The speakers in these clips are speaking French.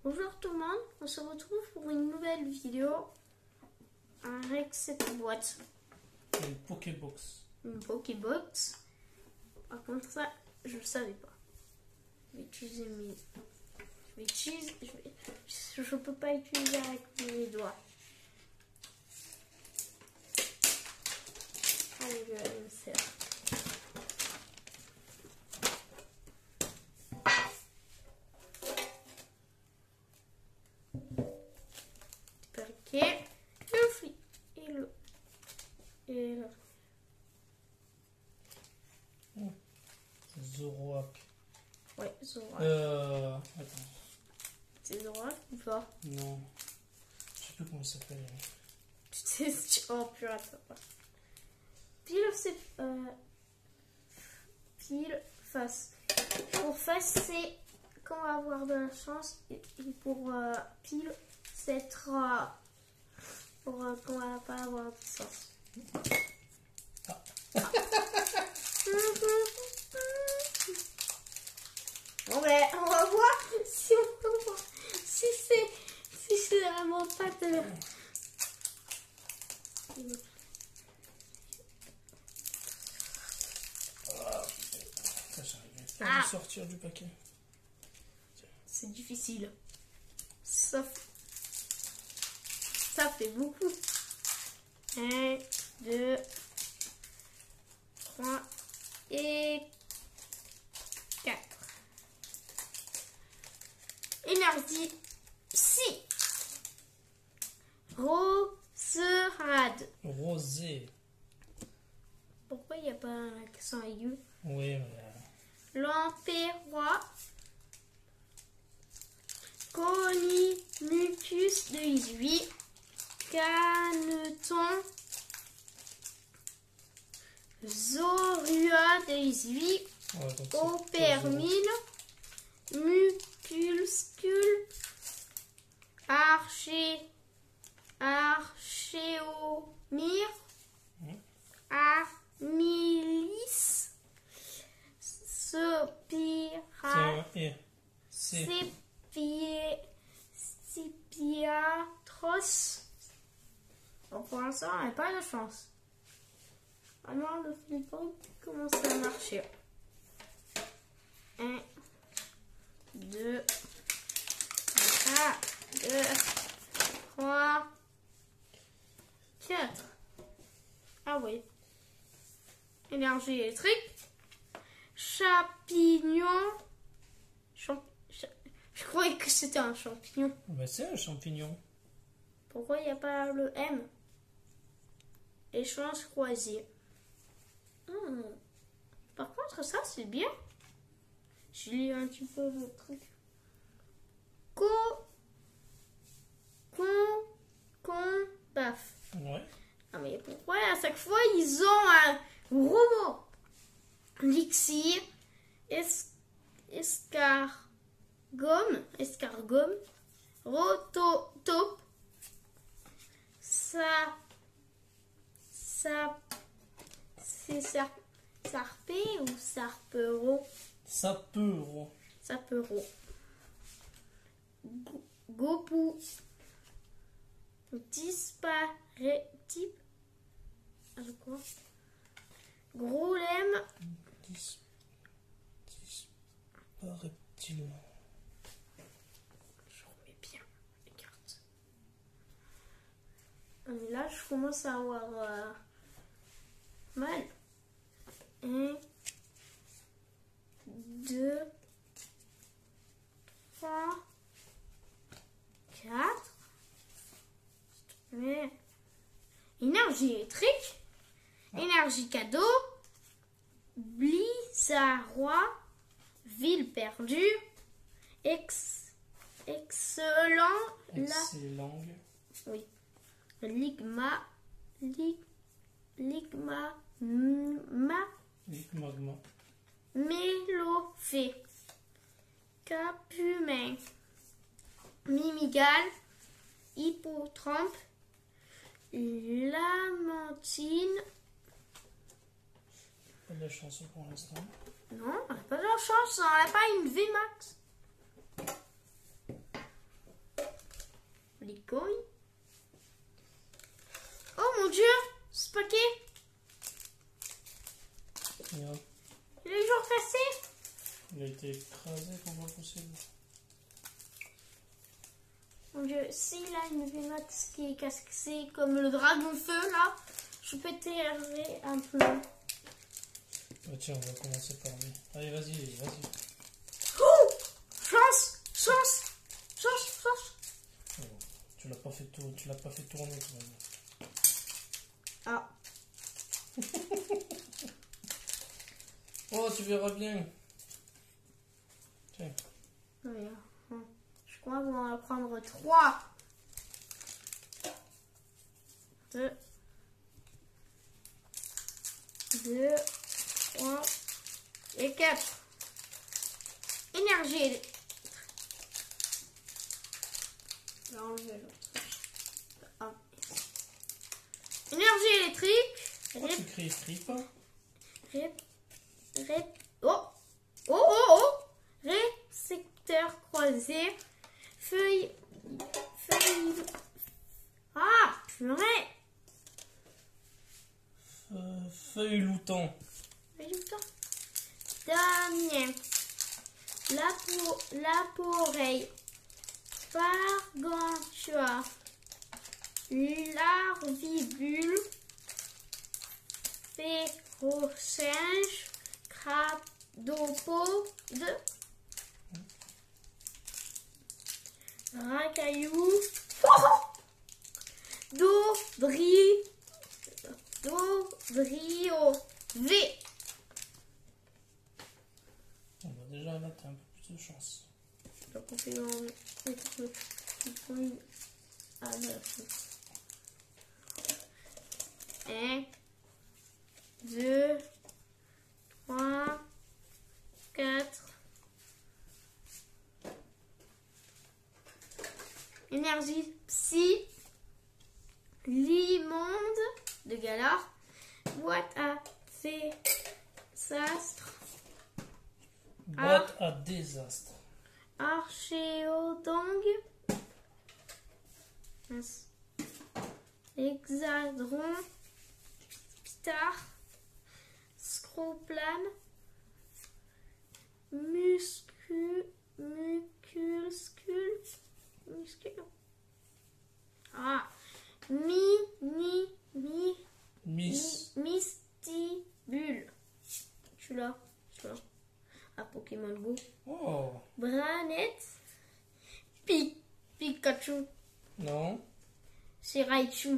Bonjour tout le monde, on se retrouve pour une nouvelle vidéo avec cette boîte. Une Pokébox. Une Pokébox. Par contre ça, je ne savais pas. Je vais utiliser mes... Je peux pas utiliser avec mes doigts. Allez, je vais me servir. Paquet, le fli et le Zoroark. ouais, Zoroark. Attends. C'est Zoroark ou pas? Non. Je sais plus comment ça s'appelle. Oh purée, ça va. Pile, c'est pile face. Pour face, c'est quand on va avoir de la chance. Et pour pile, c'est être pour qu'on va pas avoir de chance. Ah. Bon ben, on va voir si on peut voir si c'est vraiment pas de... J'arrive pas à sortir du paquet. C'est difficile. Ça fait beaucoup. 1, 2, 3 et 4. Énergie psy. Roserade. Rosé. Pourquoi il n'y a pas un accent aigu? Oui, mais... Lampérois. Conimucus de Isuy. Caneton. Zorua de Isuy. Opermine. Mupulscule. Archéomire. Armilis. Sépiatros. Bon, pour l'instant, on n'a pas de chance. Alors, le flippant commence à marcher. 1, 2, 3, 4. Ah oui. Énergie électrique. Champignon. Je croyais que c'était un champignon. Bah c'est un champignon. Pourquoi il n'y a pas le M? Échange croisé. Par contre, ça c'est bien. Je lis un petit peu le truc. Baf. Ouais. Ah mais pourquoi à chaque fois ils ont un gros mot? Lixir, escargome, rototope, c'est sarpé ou sarpero? Sapero. Gopou. Disparatype. Quoi? Gros lemme. Disparaît-il? Je remets bien les cartes. Mais là, je commence à avoir mal. 1, 2, 3, 4. Mais... Énergie électrique. Énergie cadeau. Blizzarrois. Ville perdue. Excellent. Oui. Ligma. Mélofée. Capumin. Mimigal. Hippotrampe. Lamentine. Pas de chance pour l'instant. Non, on n'a pas de chance, on n'a pas une VMAX. Licorne. Oh mon dieu, ce paquet, Regarde, il est toujours cassé. il a été écrasé comme pas possible. Mon dieu, si là il me fait note qui est cassé comme le dragon feu là, je peux t'énerver un peu. Bah, tiens, on va commencer par lui. Allez, vas-y, vas-y. Oh, chance, chance, chance, chance. Oh, tu l'as pas fait tourner, tu l'as pas fait tourner quand même. Ah, Oh, tu verras bien. Tiens. oui, je crois qu'on va en prendre 3. 2, 3 et 4. Énergie. Je vais enlever l'autre. Ah. Énergie électrique. Pourquoi tu cries fripe? Oh, oh, oh, oh. Récepteur croisé. Feuille. Ah, purée. Feuille louton. Damien. La oreille. Gargantua. Larvibule. Férocinge. Cradopode. Racaillou. Dobrio. V. On va déjà là, t'as un peu plus de chance. Donc on fait à 9. 1, 2, 3, 4. Énergie psy. L'immonde de Galar. Boîte à désastre. Boîte à désastre. Archéodong. Hexadron. Star. Scroplane. Muscule. Ah. Mystibule. Celui-là. À Pokémon Go. Oh, Branette. Pikachu. non. C'est Raichu.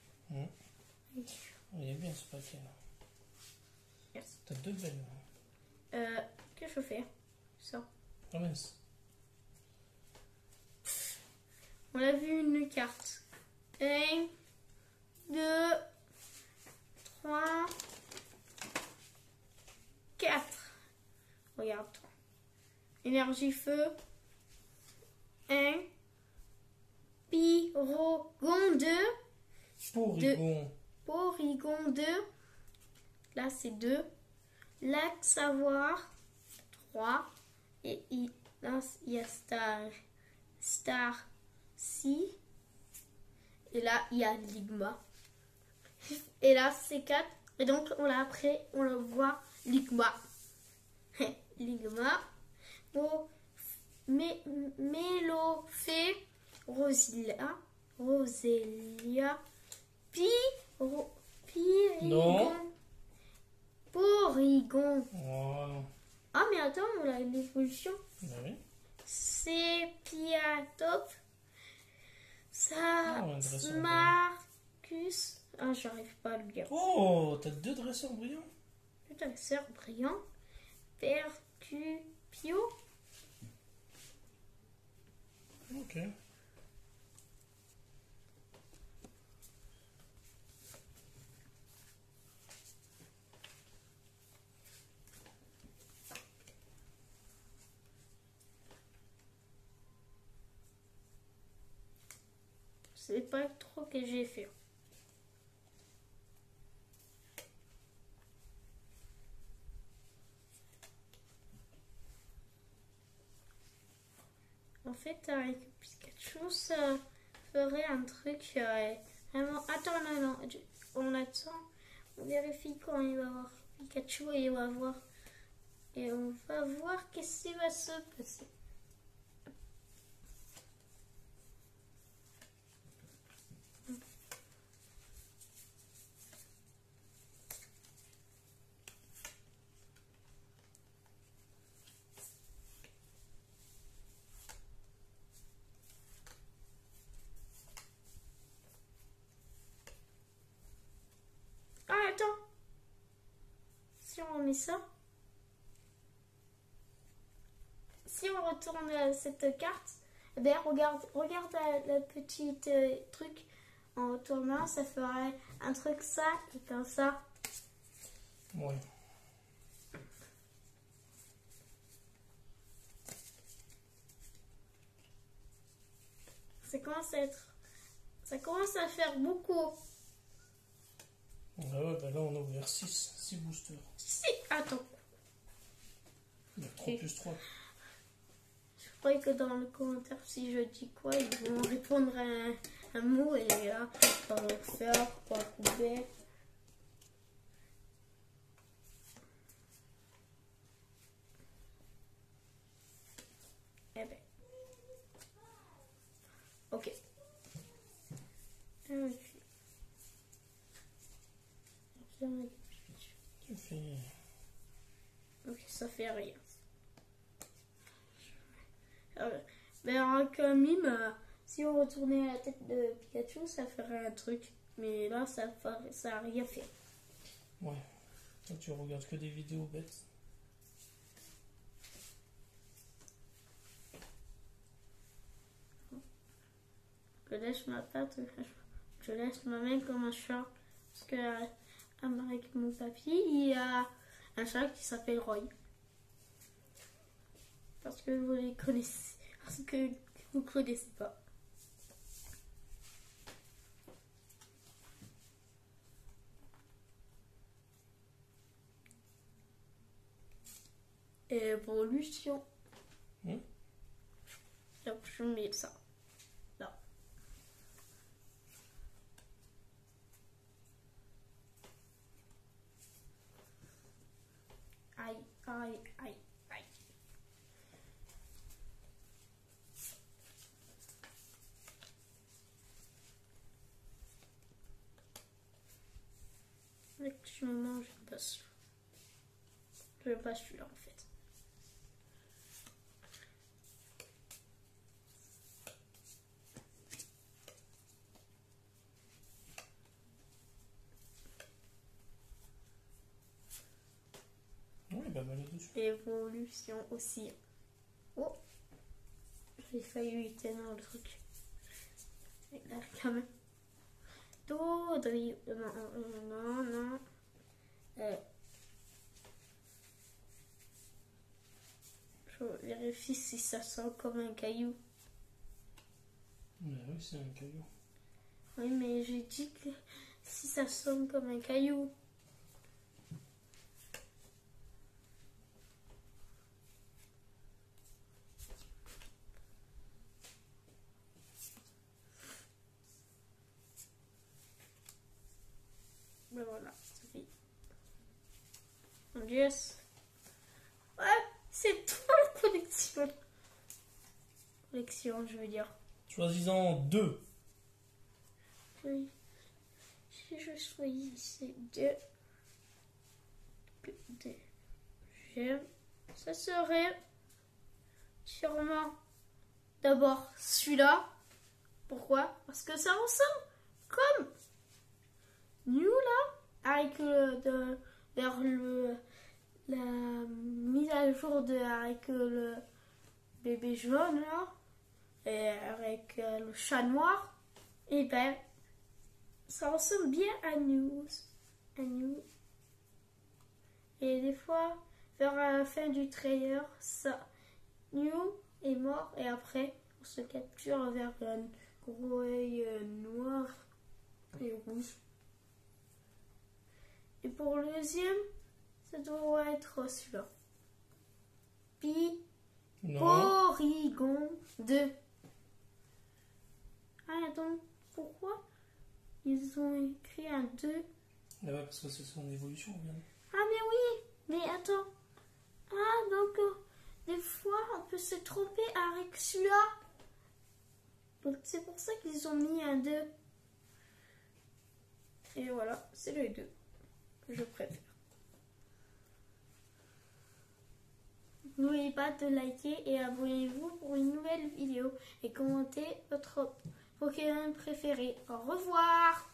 Il est bien ce paquet là. Yes. T'as 2 belles. Qu'est-ce que je fais? Ça. Ah mince. On a vu une carte. 1, 2, 3, 4. Regarde. Énergie feu. 1. Pyrogon 2. Porygon 2. Là, c'est 2. Lac Savoir 3. Et là, il y a Star C. Et là, il y a Ligma. Et là, c'est 4. Et donc, après, on le voit Ligma. Ligma. Mélophée. Roselia. Non. Porygon. Oh. Ah, mais attends, on a l'évolution. Bah oui. Sépiatope. un dresseur Marcus. Ah, j'arrive pas à le dire. Oh, t'as 2 dresseurs brillants. Putain, sœur brillant. Percupio. Ok. Je sais pas trop que j'ai fait. En fait, avec Pikachu, ça ferait un truc vraiment... Attends, non. On attend. On vérifie quand il va voir Pikachu et on va voir. Et on va voir qu'est-ce qui va se passer. Ah, attends. Si on remet ça. Si on retourne cette carte, eh bien, regarde la petite truc en retournant, ça ferait un truc ça et comme ça. Ouais. Ça commence à faire beaucoup. Ah ouais, bah là on a ouvert 6 boosters. Si, attends. Il y a 3 plus 3. Je croyais que dans le commentaire, si je dis quoi, ils vont répondre à un mot et là, on va faire quoi couper. Eh ben. Ok. Tu fais... Ok, ça fait rien. Mais avec un mime, si on retournait la tête de Pikachu, ça ferait un truc. Mais là, ça a rien fait. Ouais. Toi, tu regardes que des vidéos bêtes. Je laisse ma patte, je laisse ma main comme un chat. Parce que avec mon papy, il y a un chat qui s'appelle Roy. Parce que vous les connaissez. Parce que vous ne connaissez pas. Évolution. Donc je mets ça. Là. Aïe, aïe, aïe, aïe. Actuellement, je passe. Je passe celui-là en fait. Oui, bah là-dessus. Évolution aussi. Oh, j'ai failli éteindre le truc. Là, quand même. Dodri. Non. Je vérifie si ça sent comme un caillou. Mais oui, c'est un caillou. Oui, mais j'ai dit que si ça sonne comme un caillou. Ben voilà, ça fait. Mon Dieu. Ouais, c'est toi la collection. Collection, je veux dire. Choisis-en 2. Oui. Si je choisissais deux j'aime, ça serait sûrement d'abord celui-là. Pourquoi? Parce que ça ressemble comme New là, avec la mise à jour avec le bébé jaune là, et avec le chat noir. Et ben, ça ressemble bien à New. Et des fois, vers la fin du trailer, ça, New est mort et après, on se capture vers un gros œil noir et rouge. Et pour le deuxième, ça doit être celui-là. Porygon 2. Ah, attends, pourquoi ils ont écrit un 2? Ah ouais, parce que c'est son évolution, bien. Ah mais oui, mais attends. Ah donc des fois on peut se tromper avec celui-là. Donc c'est pour ça qu'ils ont mis un 2. Et voilà, c'est le 2 que je préfère. N'oubliez pas de liker et abonnez-vous pour une nouvelle vidéo et commentez votre Pokémon préféré. Au revoir!